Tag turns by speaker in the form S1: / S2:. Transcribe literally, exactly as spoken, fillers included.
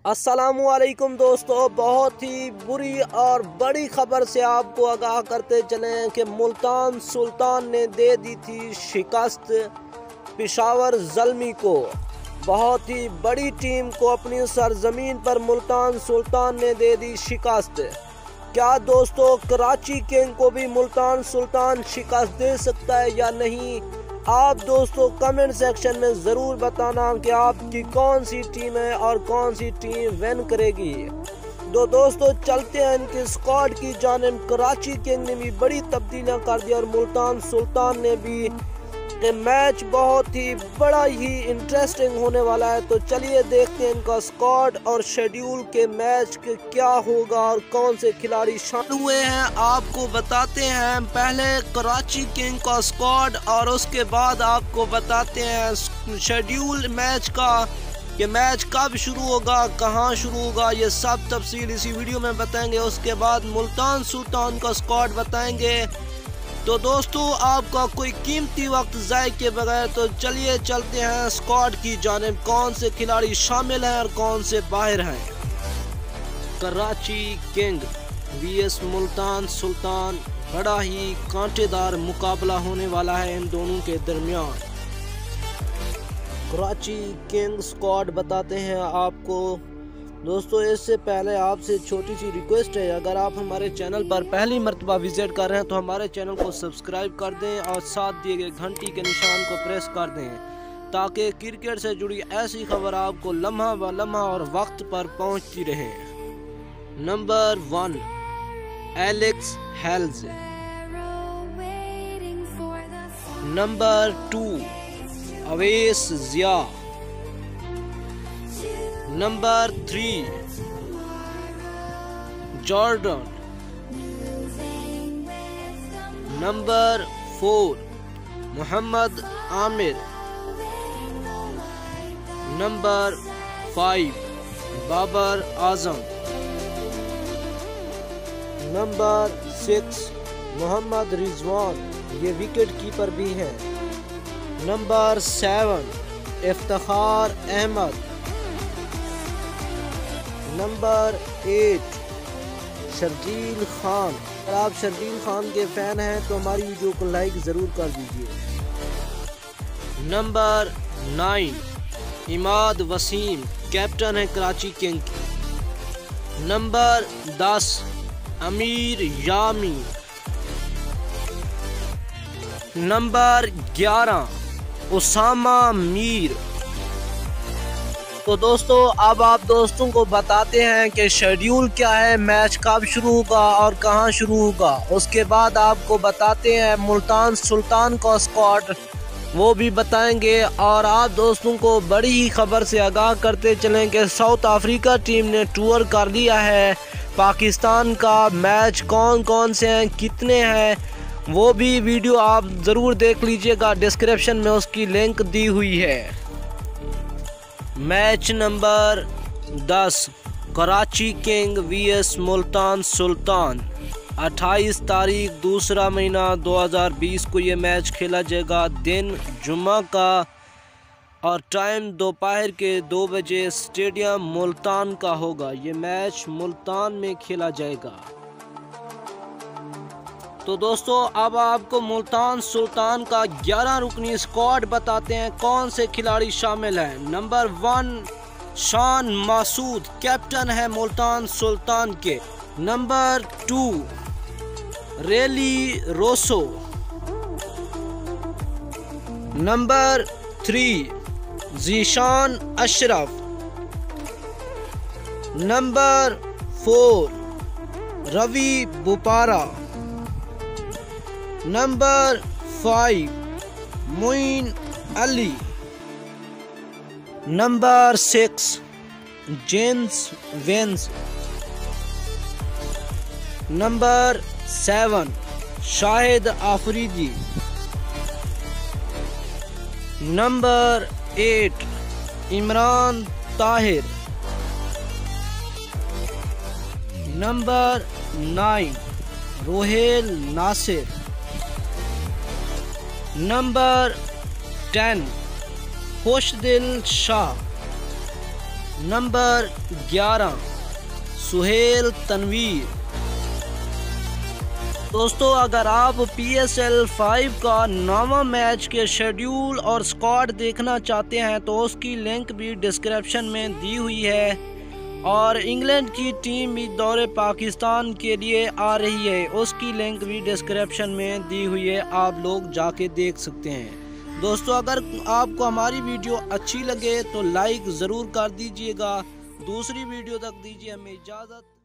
S1: अस्सलामुअलैकुम दोस्तों, बहुत ही बुरी और बड़ी खबर से आपको आगाह करते चले हैं कि मुल्तान सुल्तान ने दे दी थी शिकस्त पेशावर ज़ल्मी को। बहुत ही बड़ी टीम को अपनी सरजमीन पर मुल्तान सुल्तान ने दे दी शिकस्त। क्या दोस्तों कराची किंग को भी मुल्तान सुल्तान शिकस्त दे सकता है या नहीं? आप दोस्तों कमेंट सेक्शन में ज़रूर बताना कि आपकी कौन सी टीम है और कौन सी टीम विन करेगी। तो दोस्तों चलते हैं इनकी स्क्वाड की जानिब। कराची किंग ने भी बड़ी तब्दीलियां कर दी और मुल्तान सुल्तान ने भी। कि मैच बहुत ही बड़ा ही इंटरेस्टिंग होने वाला है। तो चलिए देखते हैं इनका स्क्वाड और शेड्यूल के मैच के क्या होगा और कौन से खिलाड़ी शामिल हुए हैं आपको बताते हैं। पहले कराची किंग का स्क्वाड और उसके बाद आपको बताते हैं शेड्यूल मैच का कि मैच कब शुरू होगा, कहां शुरू होगा, ये सब तफसील इसी वीडियो में बताएंगे। उसके बाद मुल्तान सुल्तान का स्क्वाड बताएंगे। तो दोस्तों आपका कोई कीमती वक्त ज़ाय के बगैर तो चलिए चलते हैं स्क्वाड की जानिब। कौन से खिलाड़ी शामिल हैं और कौन से बाहर हैं। कराची किंग वीएस मुल्तान सुल्तान, बड़ा ही कांटेदार मुकाबला होने वाला है इन दोनों के दरमियान। कराची किंग स्क्वाड बताते हैं आपको। दोस्तों इससे पहले आपसे छोटी सी रिक्वेस्ट है, अगर आप हमारे चैनल पर पहली मर्तबा विजिट कर रहे हैं तो हमारे चैनल को सब्सक्राइब कर दें और साथ दिए गए घंटी के निशान को प्रेस कर दें ताकि क्रिकेट से जुड़ी ऐसी खबर आपको लम्हा व लम्हा और वक्त पर पहुंचती रहे। Number one Alex Hales. Number two Awais Zia. Number three Jordan. Number four Mohammad Amir. Number five Babar Azam. Number six Mohammad Rizwan, ये विकेट कीपर भी हैं। Number seven Iftikhar Ahmed. Number eight Sharjeel Khan. अगर आप शर्जील खान के फैन हैं तो हमारी वीडियो को लाइक ज़रूर कर दीजिए। Number nine Imad Wasim, captain है कराची किंग। नंबर दस अमीर यामी। नंबर ग्यारह उसामा मीर। तो दोस्तों अब आप दोस्तों को बताते हैं कि शेड्यूल क्या है, मैच कब शुरू होगा और कहां शुरू होगा। उसके बाद आपको बताते हैं मुल्तान सुल्तान का स्क्वाड, वो भी बताएंगे। और आप दोस्तों को बड़ी ही खबर से आगाह करते चलें कि साउथ अफ्रीका टीम ने टूर कर लिया है पाकिस्तान का। मैच कौन कौन से हैं, कितने हैं, वो भी वीडियो आप ज़रूर देख लीजिएगा, डिस्क्रिप्शन में उसकी लिंक दी हुई है। मैच नंबर दस कराची किंग वीएस मुल्तान सुल्तान, अट्ठाईस तारीख दूसरा महीना दो हज़ार बीस को ये मैच खेला जाएगा। दिन जुम्मा का और टाइम दोपहर के दो बजे स्टेडियम मुल्तान का होगा। ये मैच मुल्तान में खेला जाएगा। तो दोस्तों अब आपको मुल्तान सुल्तान का ग्यारह रुकनी स्क्वाड बताते हैं कौन से खिलाड़ी शामिल हैं। नंबर वन शान मासूद, कैप्टन है मुल्तान सुल्तान के। Number two Rilee Rossouw. Number three Zeeshan Ashraf. Number four Ravi Bopara. Number five Moeen Ali. Number six James Vince. Number seven Shahid Afridi. Number eight Imran Tahir. Number nine Rohail Nazir. Number ten Khushdil Shah. Number ग्यारह सुहेल तनवीर। दोस्तों अगर आप पी एस एल फाइव का नौवां मैच के शेड्यूल और स्क्वाड देखना चाहते हैं तो उसकी लिंक भी डिस्क्रिप्शन में दी हुई है, और इंग्लैंड की टीम भी दौरे पाकिस्तान के लिए आ रही है, उसकी लिंक भी डिस्क्रिप्शन में दी हुई है, आप लोग जाके देख सकते हैं। दोस्तों अगर आपको हमारी वीडियो अच्छी लगे तो लाइक ज़रूर कर दीजिएगा। दूसरी वीडियो तक दीजिए हमें इजाज़त।